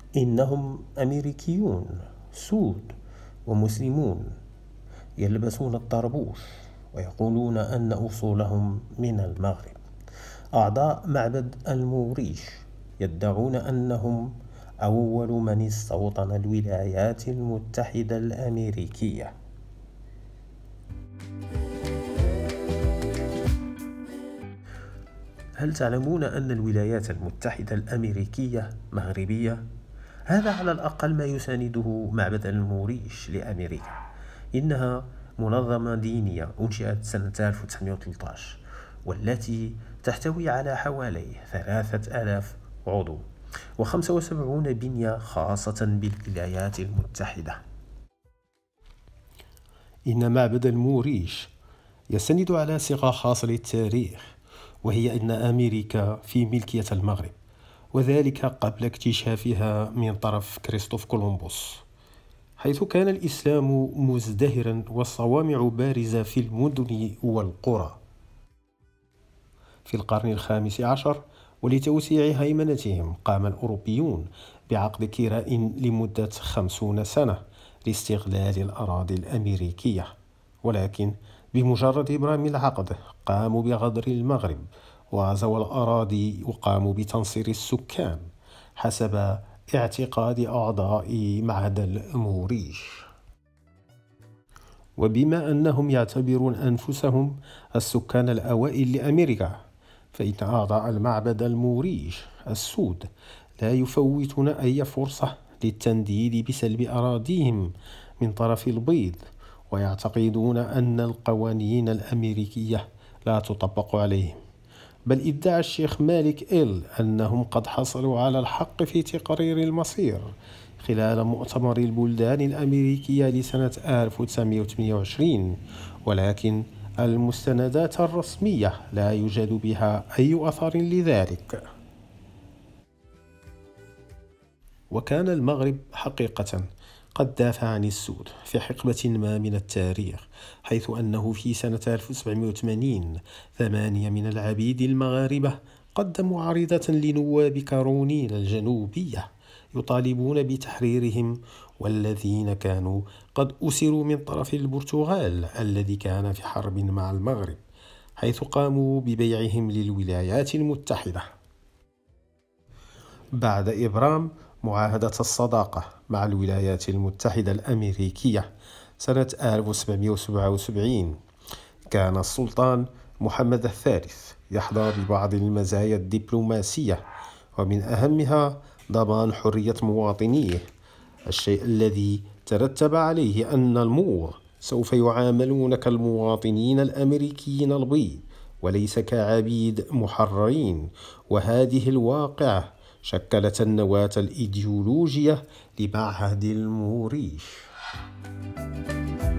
إنهم أمريكيون سود ومسلمون يلبسون الطربوش ويقولون أن أصولهم من المغرب. أعضاء معبد الموريش يدعون أنهم أول من استوطن الولايات المتحدة الأمريكية. هل تعلمون أن الولايات المتحدة الأمريكية مغربية؟ هذا على الأقل ما يسانده معبد الموريش لأمريكا. إنها منظمة دينية أنشئت سنة 1913 والتي تحتوي على حوالي 3000 عضو و75 بنية خاصة بالولايات المتحدة. إن معبد الموريش يستند على صيغة خاصة للتاريخ، وهي أن أمريكا في ملكية المغرب، وذلك قبل اكتشافها من طرف كريستوف كولومبوس، حيث كان الإسلام مزدهرا والصوامع بارزة في المدن والقرى. في القرن الخامس عشر ولتوسيع هيمنتهم قام الأوروبيون بعقد كراء لمدة 50 سنة لاستغلال الأراضي الأمريكية، ولكن بمجرد إبرام العقد قاموا بغدر المغرب وغزوا الأراضي وقاموا بتنصير السكان حسب اعتقاد أعضاء معهد الموريش. وبما أنهم يعتبرون أنفسهم السكان الأوائل لأمريكا، فإن أعضاء المعبد الموريش السود لا يفوتون أي فرصة للتنديد بسلب أراضيهم من طرف البيض، ويعتقدون أن القوانين الأمريكية لا تطبق عليهم. بل ادعى الشيخ مالك أنهم قد حصلوا على الحق في تقرير المصير خلال مؤتمر البلدان الأمريكية لسنة 1928، ولكن المستندات الرسمية لا يوجد بها أي أثر لذلك. وكان المغرب حقيقة قد دافع عن السود في حقبة ما من التاريخ، حيث أنه في سنة 1780 8 من العبيد المغاربة قدموا عريضة لنواب كارولينا الجنوبية يطالبون بتحريرهم، والذين كانوا قد أسروا من طرف البرتغال الذي كان في حرب مع المغرب، حيث قاموا ببيعهم للولايات المتحدة. بعد إبرام معاهدة الصداقة مع الولايات المتحدة الأمريكية سنة 1777، كان السلطان محمد الثالث يحظى ببعض المزايا الدبلوماسية، ومن أهمها ضمان حرية مواطنيه، الشيء الذي ترتب عليه أن المور سوف يعاملون كالمواطنين الأمريكيين البيض وليس كعبيد محررين. وهذه الواقعة شكلت النواة الإيديولوجية لمعهد الموريش.